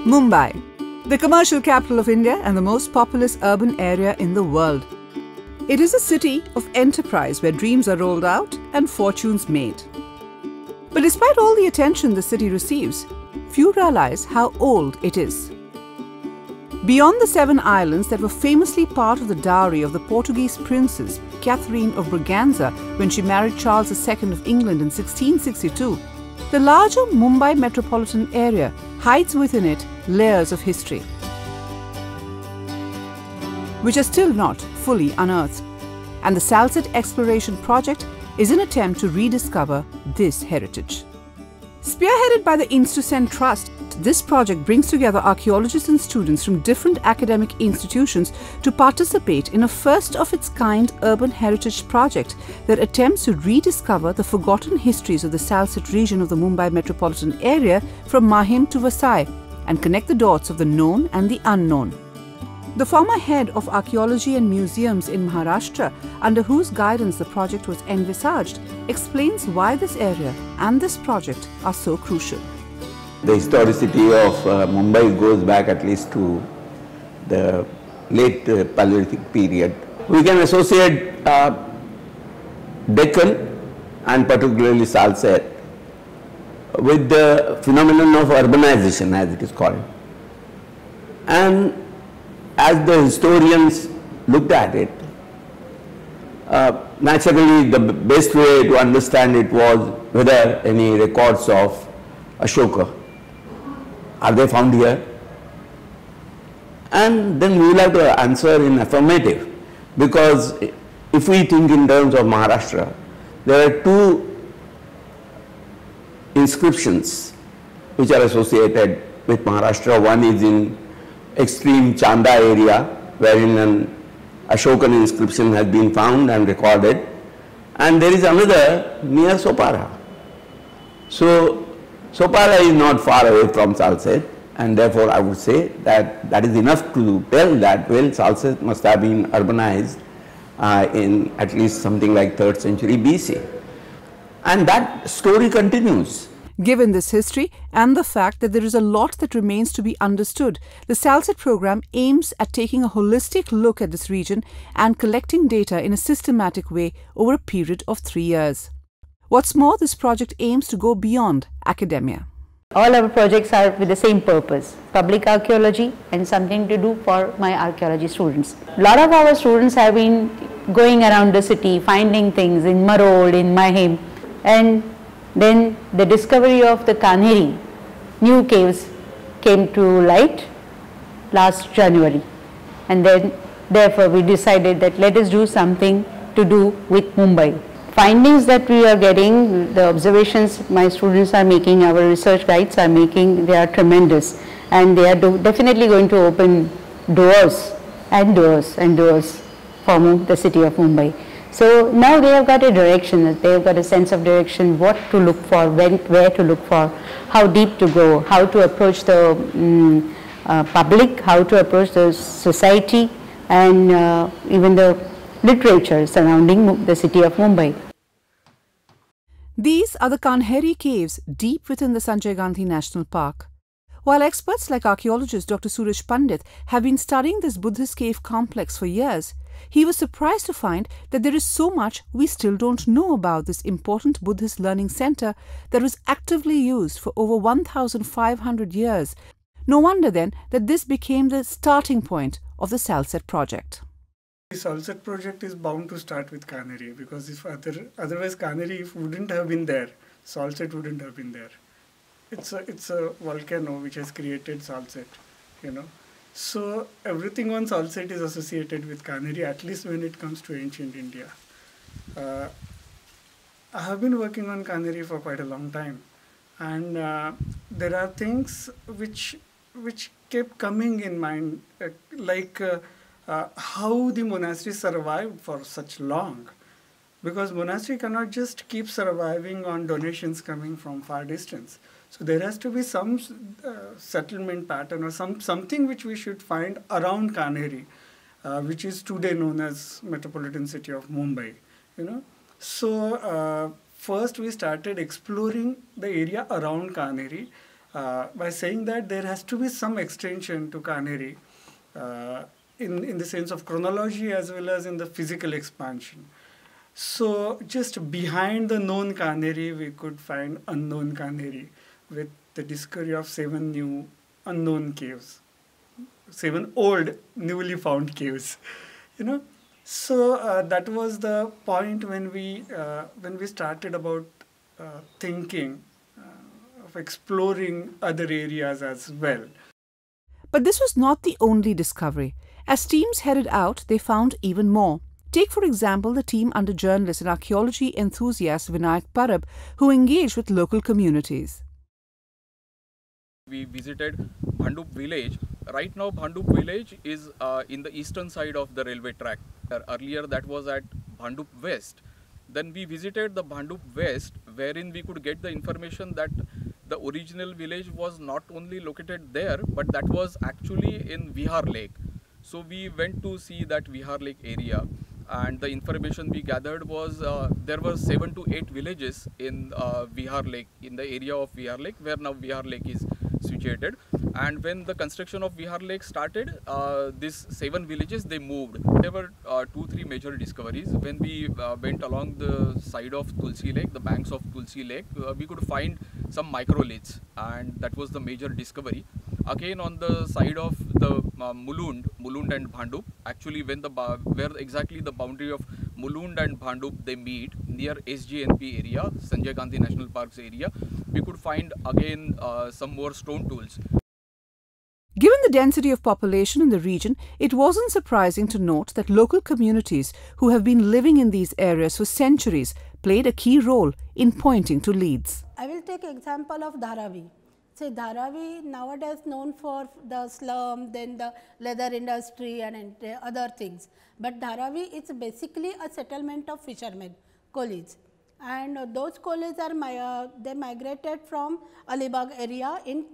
Mumbai, the commercial capital of India and the most populous urban area in the world. It is a city of enterprise where dreams are rolled out and fortunes made. But despite all the attention the city receives, few realize how old it is. Beyond the 7 islands that were famously part of the dowry of the Portuguese princess Catherine of Braganza when she married Charles II of England in 1662, the larger Mumbai metropolitan area hides within it layers of history, which are still not fully unearthed. And the Salsette Exploration Project is an attempt to rediscover this heritage. Spearheaded by the INSTUCEN Trust, this project brings together archaeologists and students from different academic institutions to participate in a first-of-its-kind urban heritage project that attempts to rediscover the forgotten histories of the Salsette region of the Mumbai metropolitan area from Mahim to Vasai and connect the dots of the known and the unknown. The former head of archaeology and museums in Maharashtra, under whose guidance the project was envisaged, explains why this area and this project are so crucial. The historicity of Mumbai goes back at least to the late Paleolithic period. We can associate Deccan and particularly Salsette with the phenomenon of urbanization, as it is called. And as the historians looked at it, naturally the best way to understand it was whether any records of Ashoka are they found here, and then we will have to answer in affirmative, because if we think in terms of Maharashtra, there are 2 inscriptions which are associated with Maharashtra. One is in extreme Chanda area, wherein an Ashokan inscription has been found and recorded, and there is another near Sopara. So Sopara is not far away from Salsette, and therefore I would say that that is enough to tell that, well, Salsette must have been urbanized in at least something like 3rd century BC. And that story continues. Given this history and the fact that there is a lot that remains to be understood, the Salsette program aims at taking a holistic look at this region and collecting data in a systematic way over a period of 3 years. What's more, this project aims to go beyond academia. All our projects are with the same purpose, public archaeology and something to do for my archaeology students. A lot of our students have been going around the city, finding things in Marod, in Mahim, and then the discovery of the Kanheri new caves came to light last January, and then therefore we decided that let us do something to do with Mumbai. Findings that we are getting, the observations my students are making, our research guides are making, they are tremendous, and they are definitely going to open doors and doors and doors for the city of Mumbai. So now they have got a direction, they have got a sense of direction, what to look for, where to look for, how deep to go, how to approach the public, how to approach the society, and even the literature surrounding the city of Mumbai. These are the Kanheri caves deep within the Sanjay Gandhi National Park. While experts like archaeologist Dr. Suresh Pandit have been studying this Buddhist cave complex for years, he was surprised to find that there is so much we still don't know about this important Buddhist learning center that was actively used for over 1,500 years. No wonder then that this became the starting point of the Salsette Project. The Salsette Project is bound to start with Kanheri, because if otherwise Kanheri wouldn't have been there, Salsette wouldn't have been there. It's a volcano which has created Salsette, you know. So everything on Salsette is associated with Kanheri, at least when it comes to ancient India. I have been working on Kanheri for quite a long time, and there are things which kept coming in mind, like how the monastery survived for such long, because monastery cannot just keep surviving on donations coming from far distance. So there has to be some settlement pattern or something which we should find around Kanheri, which is today known as metropolitan city of Mumbai, you know. So first we started exploring the area around Kanheri, by saying that there has to be some extension to Kaneri in the sense of chronology as well as in the physical expansion. So just behind the known Kaneri, we could find unknown Kaneri with the discovery of 7 new unknown caves, 7 old newly found caves, you know. So that was the point when we started about thinking of exploring other areas as well. But this was not the only discovery. As teams headed out, they found even more. Take, for example, the team under journalist and archaeology enthusiast Vinayak Parab, who engaged with local communities. We visited Bhandup village. Right now, Bhandup village is in the eastern side of the railway track. Earlier, that was at Bhandup West. Then we visited the Bhandup West, wherein we could get the information that the original village was not only located there, but that was actually in Vihar Lake. So we went to see that Vihar Lake area, and the information we gathered was there were 7 to 8 villages in Vihar Lake, in the area of Vihar Lake, where now Vihar Lake is situated. And when the construction of Vihar Lake started, these 7 villages, they moved. There were 2-3 major discoveries. When we went along the side of Tulsi Lake, the banks of Tulsi Lake, we could find some microliths, and that was the major discovery. Again, on the side of the Mulund and Bhandup, actually where exactly the boundary of Mulund and Bhandup they meet, near SGNP area, Sanjay Gandhi National Parks area, we could find again some more stone tools. Given the density of population in the region, it wasn't surprising to note that local communities who have been living in these areas for centuries played a key role in pointing to leads. I will take example of Dharavi. So Dharavi nowadays known for the slum, then the leather industry and other things. But Dharavi is basically a settlement of fishermen, coolies. And those coolies are they migrated from Alibag area in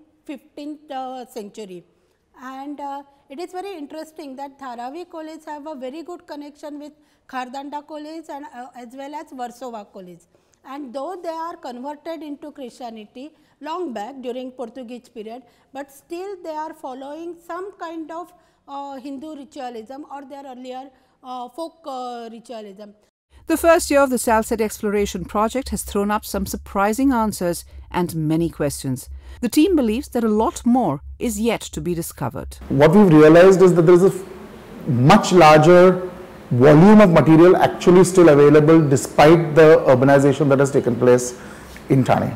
15th century. And it is very interesting that Dharavi coolies have a very good connection with Khardanda coolies and as well as Warsaw coolies. And though they are converted into Christianity long back during Portuguese period, but still they are following some kind of Hindu ritualism or their earlier folk ritualism. The first year of the Salsette Exploration Project has thrown up some surprising answers and many questions. The team believes that a lot more is yet to be discovered. What we've realized is that there is a much larger volume of material actually still available despite the urbanization that has taken place in Thane.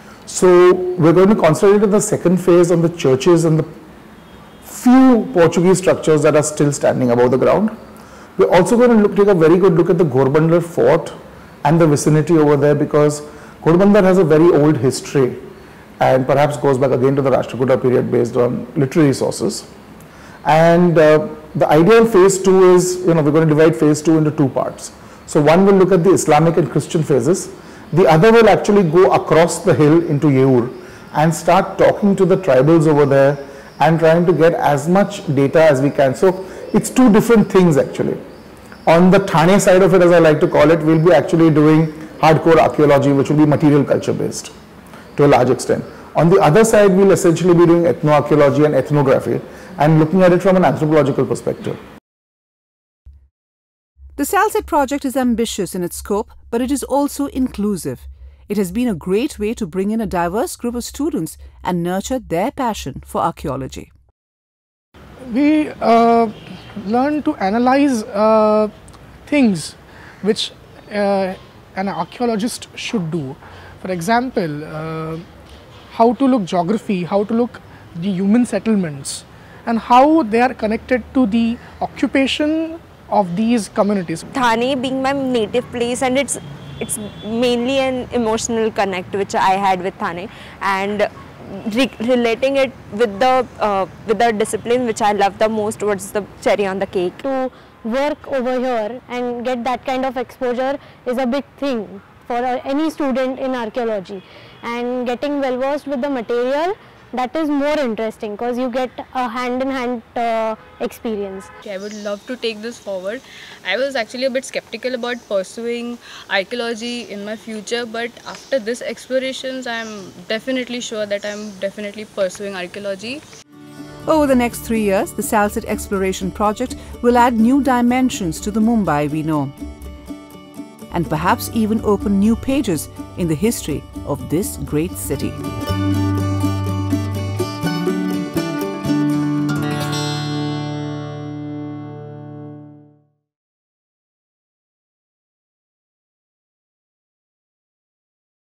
So we're going to concentrate in the second phase on the churches and the few Portuguese structures that are still standing above the ground. We're also going to take a very good look at the Ghorbandar fort and the vicinity over there, because Ghorbandar has a very old history and perhaps goes back again to the Rashtrakuta period based on literary sources. And the ideal phase 2 is, we're going to divide phase 2 into 2 parts. So one will look at the Islamic and Christian phases. The other will actually go across the hill into Yeur and start talking to the tribals over there and trying to get as much data as we can. So it's 2 different things actually. On the Thane side of it, as I like to call it, we'll be actually doing hardcore archaeology, which will be material culture based to a large extent. On the other side, we'll essentially be doing ethnoarchaeology and ethnography and looking at it from an anthropological perspective. The Salsette project is ambitious in its scope, but it is also inclusive. It has been a great way to bring in a diverse group of students and nurture their passion for archaeology. We learn to analyze things which an archaeologist should do. For example, how to look geography, how to look the human settlements, and how they are connected to the occupation of these communities. Thane being my native place, and it's mainly an emotional connect which I had with Thane, and relating it with the discipline which I love the most was the cherry on the cake. To work over here and get that kind of exposure is a big thing for any student in archaeology, and getting well versed with the material that is more interesting because you get a hand-in-hand experience. I would love to take this forward. I was actually a bit skeptical about pursuing archaeology in my future, but after this explorations, I am definitely sure that I am definitely pursuing archaeology. Over the next 3 years, the Salsette Exploration Project will add new dimensions to the Mumbai we know, and perhaps even open new pages in the history of this great city.